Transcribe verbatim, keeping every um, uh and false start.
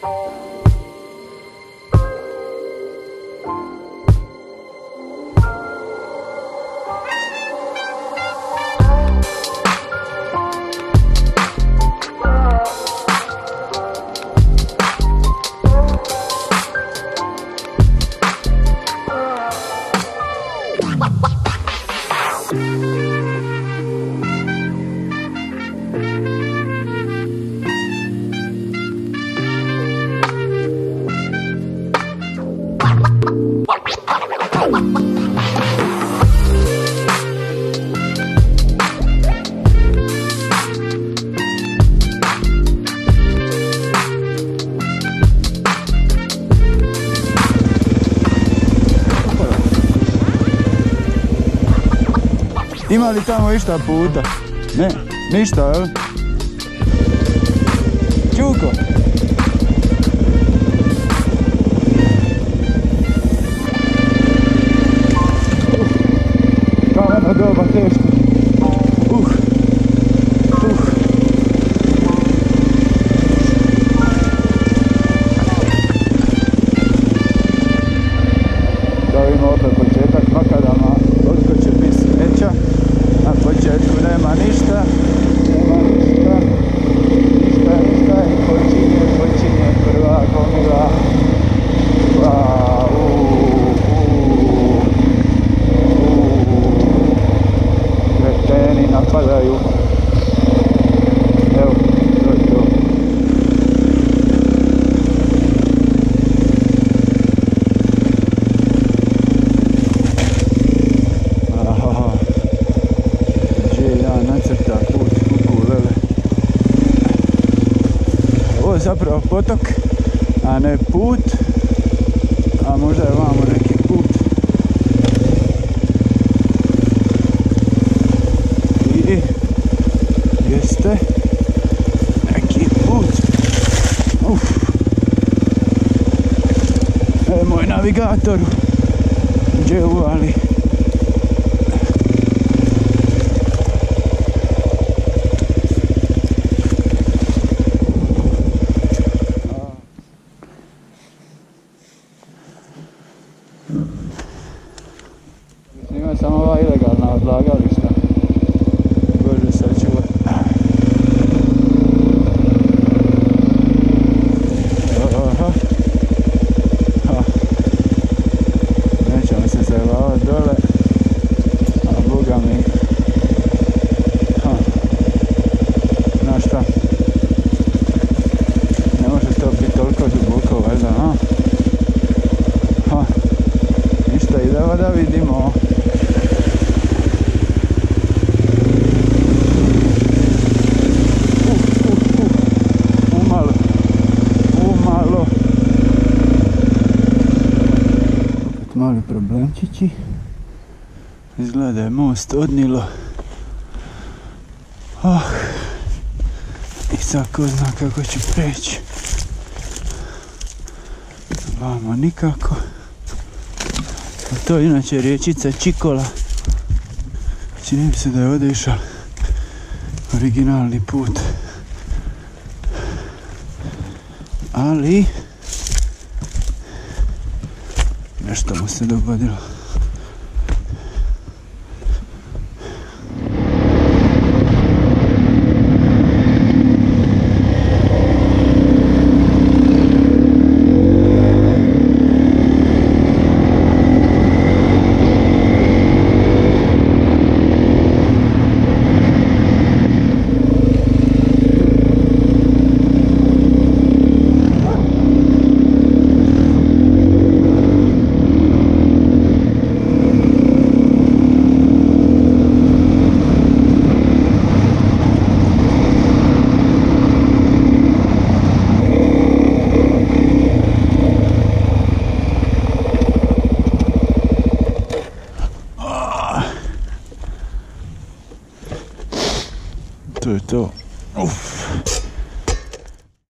Ima li tamo išta puta? Ne, ništa, jel? Čuko! Kao ono doba teško. Uh, uh. Da vidimo opet početak makadama, koliko će biti smeća. Na početku nema ništa, nema ništa, ništa, ništa i počinje, počinje prva gomila. Wow, uuu, uuu, uuu, kreteni napadaju. Evo, to je to. Ovo je zapravo potok, a ne put, a možda je vamo neki put. I jeste neki put. Uf. E, moj navigator gdje uvali. Ima samo ova ilegalna odlagališta. Bože sačuvaj. Aha. Ha. Nećemo se zajebavati dole. A boga mi. Ha. Znaš šta? Ne može to biti toliko duboko, valjda, ha? Ha. Ništa, idemo da vidimo. Mali problemčići. Izgleda da je most odnilo. Oh. I sad ko zna kako ću preći. Vamo nikako. To je inače riječica Čikola. Čini mi se da je ovdje išao originalni put. Ali nešto mu se dogodilo. To je to. Uf.